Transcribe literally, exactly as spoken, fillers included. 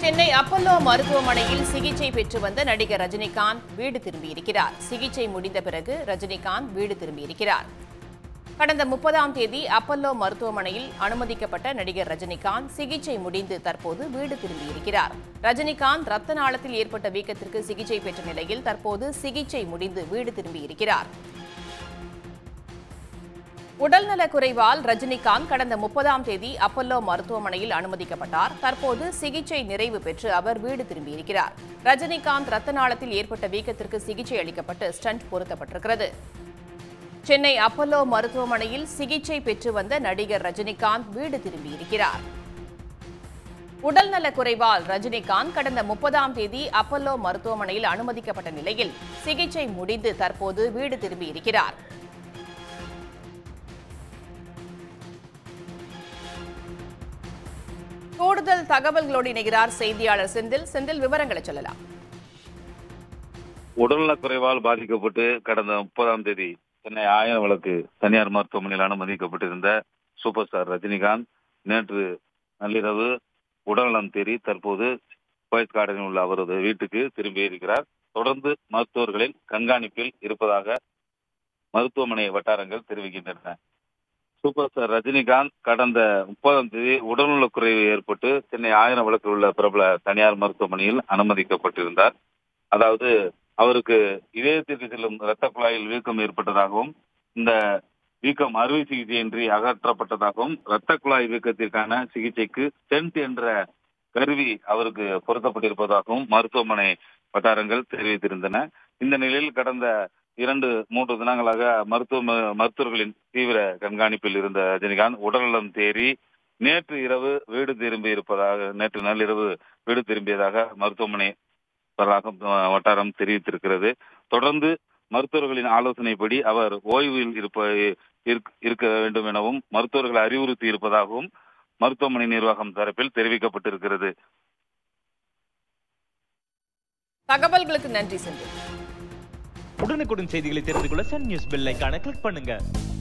Chennai Apollo மருத்துவமனையில் சிகிச்சை பெற்று வந்த நடிகர் ரஜினிகாந்த் வீடு திரும்பியிருக்கிறார். சிகிச்சை முடிந்த பிறகு ரஜினிகாந்த் வீடு திரும்பியிருக்கிறார். கடந்த முப்பதாம் தேதி அப்பல்லோ மருத்துவமனையில் அனுமதிக்கப்பட்ட நடிகர் ரஜினிகாந்த் சிகிச்சை முடிந்து தற்போது வீடு திரும்பியிருக்கிறார். ரஜினிகாந்த் ரத்த நாளத்தில் ஏற்பட்ட வீக்கத்திற்கு சிகிச்சை பெற்ற நிலையில் தற்போது சிகிச்சை முடிந்து வீடு திரும்பியிருக்கிறார். உடல்நலக் குறைவால் ரஜினிகாந்த் கடந்த முப்பதாம் தேதி அப்பல்லோ மருத்துவமனையில் அனுமதிக்கப்பட்டார். தற்போது சிகிச்சை நிறைவு பெற்று அவர் வீடு திரும்பியிருக்கிறார். ரஜினிகாந்த் ரத்த நாளத்தில் ஏற்பட்ட வீக்கத்திற்கு சிகிச்சை அளிக்கப்பட்டு ஸ்டண்ட் பொருத்தப்பட்டிருக்கிறது. சென்னை அப்பல்லோ மருத்துவமனையில் சிகிச்சை பெற்று வந்த நடிகர் ரஜினிகாந்த் வீடு திரும்பியிருக்கிறார். உடல்நலக் குறைவால் ரஜினிகாந்த் கடந்த முப்பதாம் தேதி அப்பல்லோ மருத்துவமனையில் அனுமதிக்கப்பட்ட நிலையில் சிகிச்சை முடிந்து தற்போது வீடு திரும்பியிருக்கிறார். கூடுதல் தகவல்களோடு இணைகிறார் செய்தியாளர் செந்தில். செந்தில், விவரங்களை சொல்லலாம். உடல்நலக் குறைவால் பாதிக்கப்பட்டு கடந்த முப்பதாம் தேதி சென்னை ஆயிரம் விளக்கு தனியார் மருத்துவமனையில் அனுமதிக்கப்பட்டிருந்த சூப்பர் ஸ்டார் ரஜினிகாந்த் நேற்று நள்ளிரவு உடல்நலம் தேறி தற்போது கோயத் கார்டனில் உள்ள அவரது வீட்டுக்கு திரும்பியிருக்கிறார். தொடர்ந்து மருத்துவர்களின் கண்காணிப்பில் இருப்பதாக மருத்துவமனை வட்டாரங்கள் தெரிவிக்கின்றன. சூப்பர் ஸ்டார் ரஜினிகாந்த் கடந்த முப்பதாம் தேதி உடல்நலக் குறைவு ஏற்பட்டு சென்னை ஆயிரம் விளக்கில் உள்ள பிரபல தனியார் மருத்துவமனையில் அனுமதிக்கப்பட்டிருந்தார். அதாவது அவருக்கு இதயத்திற்கு செல்லும் இரத்த குழாயில் வீக்கம் ஏற்பட்டதாகவும் இந்த வீக்கம் அறுவை சிகிச்சையின்றி அகற்றப்பட்டதாகவும் இரத்த குழாய் வீக்கத்திற்கான சிகிச்சைக்கு ஸ்டென்ட் என்ற கருவி அவருக்கு பொருத்தப்பட்டிருப்பதாகவும் மருத்துவமனை வட்டாரங்கள் தெரிவித்திருந்தன. இந்த நிலையில் கடந்த இரண்டு மூன்று தினங்களாக மருத்துவ மருத்துவர்களின் தீவிர கண்காணிப்பில் இருந்த ரஜினிகாந்த் உடல்நலம் தேறி நேற்று இரவு வீடு திரும்பி இருப்பதாக நேற்று நள்ளிரவு வீடு திரும்பியதாக மருத்துவமனை வட்டாரம் தெரிவித்திருக்கிறது. தொடர்ந்து மருத்துவர்களின் ஆலோசனைப்படி அவர் ஓய்வில் இருப்ப இருக்க வேண்டும் எனவும் மருத்துவர்கள் அறிவுறுத்தி இருப்பதாகவும் மருத்துவமனை நிர்வாகம் தரப்பில் தெரிவிக்கப்பட்டிருக்கிறது. தகவல்களுக்கு நன்றி செந்தில். உடனுக்குடன் செய்திகளை தெரிந்து கொள்ள சன் நியூஸ் பெல் ஐகானை கிளிக் பண்ணுங்க.